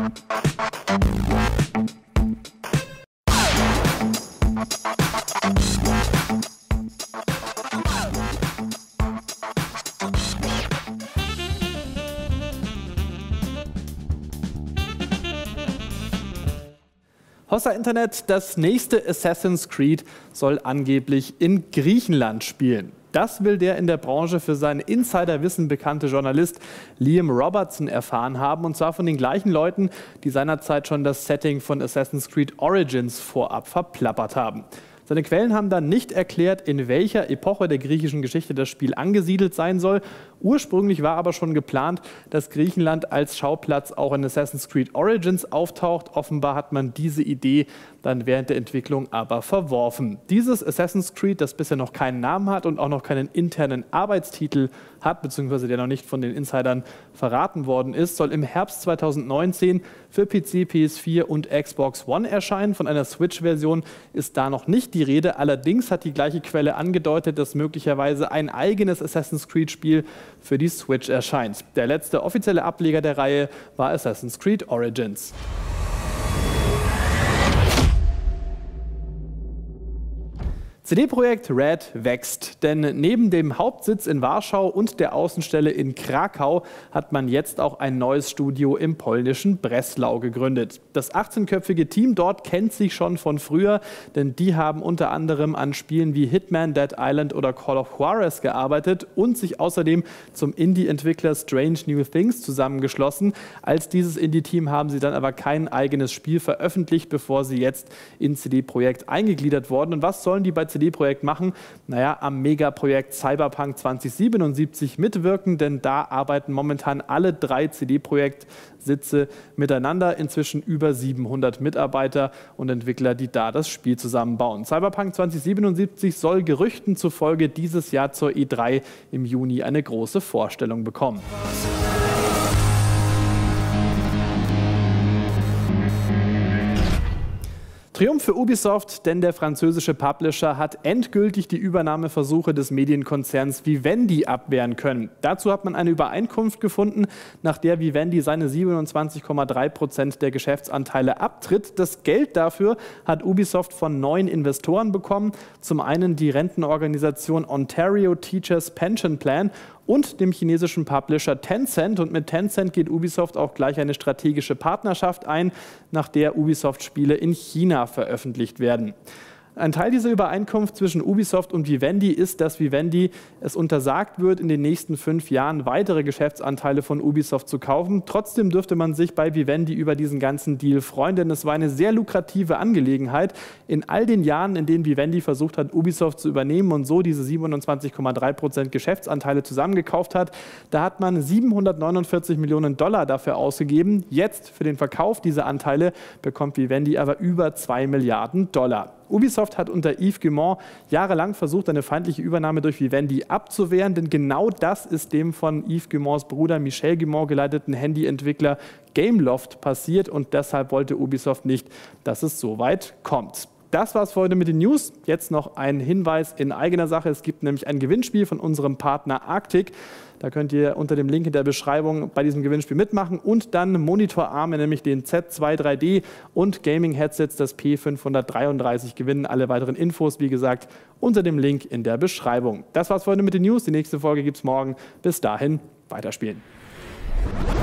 Hossa Internet, das nächste Assassin's Creed soll angeblich in Griechenland spielen. Das will der in der Branche für sein Insiderwissen bekannte Journalist Liam Robertson erfahren haben, und zwar von den gleichen Leuten, die seinerzeit schon das Setting von Assassin's Creed Origins vorab verplappert haben. Seine Quellen haben dann nicht erklärt, in welcher Epoche der griechischen Geschichte das Spiel angesiedelt sein soll. Ursprünglich war aber schon geplant, dass Griechenland als Schauplatz auch in Assassin's Creed Origins auftaucht. Offenbar hat man diese Idee dann während der Entwicklung aber verworfen. Dieses Assassin's Creed, das bisher noch keinen Namen hat und auch noch keinen internen Arbeitstitel hat, beziehungsweise der noch nicht von den Insidern verraten worden ist, soll im Herbst 2019 für PC, PS4 und Xbox One erscheinen. Von einer Switch-Version ist da noch nicht die Rede. Allerdings hat die gleiche Quelle angedeutet, dass möglicherweise ein eigenes Assassin's Creed-Spiel für die Switch erscheint. Der letzte offizielle Ableger der Reihe war Assassin's Creed Origins. CD Projekt Red wächst, denn neben dem Hauptsitz in Warschau und der Außenstelle in Krakau hat man jetzt auch ein neues Studio im polnischen Breslau gegründet. Das 18-köpfige Team dort kennt sich schon von früher, denn die haben unter anderem an Spielen wie Hitman, Dead Island oder Call of Juarez gearbeitet und sich außerdem zum Indie-Entwickler Strange New Things zusammengeschlossen. Als dieses Indie-Team haben sie dann aber kein eigenes Spiel veröffentlicht, bevor sie jetzt in CD Projekt eingegliedert wurden. Und was sollen die bei CD Projekt machen? Naja, am Megaprojekt Cyberpunk 2077 mitwirken, denn da arbeiten momentan alle 3 CD Projekt-Sitze miteinander. Inzwischen über 700 Mitarbeiter und Entwickler, die da das Spiel zusammenbauen. Cyberpunk 2077 soll Gerüchten zufolge dieses Jahr zur E3 im Juni eine große Vorstellung bekommen. Triumph für Ubisoft, denn der französische Publisher hat endgültig die Übernahmeversuche des Medienkonzerns Vivendi abwehren können. Dazu hat man eine Übereinkunft gefunden, nach der Vivendi seine 27,3% der Geschäftsanteile abtritt. Das Geld dafür hat Ubisoft von 9 Investoren bekommen. Zum einen die Rentenorganisation Ontario Teachers Pension Plan und dem chinesischen Publisher Tencent. Und mit Tencent geht Ubisoft auch gleich eine strategische Partnerschaft ein, nach der Ubisoft-Spiele in China veröffentlicht werden. Ein Teil dieser Übereinkunft zwischen Ubisoft und Vivendi ist, dass Vivendi es untersagt wird, in den nächsten 5 Jahren weitere Geschäftsanteile von Ubisoft zu kaufen. Trotzdem dürfte man sich bei Vivendi über diesen ganzen Deal freuen, denn es war eine sehr lukrative Angelegenheit. In all den Jahren, in denen Vivendi versucht hat, Ubisoft zu übernehmen und so diese 27,3% Geschäftsanteile zusammengekauft hat, da hat man 749 Millionen Dollar dafür ausgegeben. Jetzt für den Verkauf dieser Anteile bekommt Vivendi aber über 2 Milliarden Dollar. Ubisoft hat unter Yves Guillemot jahrelang versucht, eine feindliche Übernahme durch Vivendi abzuwehren, denn genau das ist dem von Yves Guillemots Bruder Michel Guillemot geleiteten Handyentwickler Gameloft passiert und deshalb wollte Ubisoft nicht, dass es so weit kommt. Das war's für heute mit den News. Jetzt noch ein Hinweis in eigener Sache. Es gibt nämlich ein Gewinnspiel von unserem Partner Arctic. Da könnt ihr unter dem Link in der Beschreibung bei diesem Gewinnspiel mitmachen und dann Monitorarme, nämlich den Z2 3D und Gaming-Headsets, das P533 gewinnen. Alle weiteren Infos, wie gesagt, unter dem Link in der Beschreibung. Das war's für heute mit den News. Die nächste Folge gibt's morgen. Bis dahin, weiterspielen.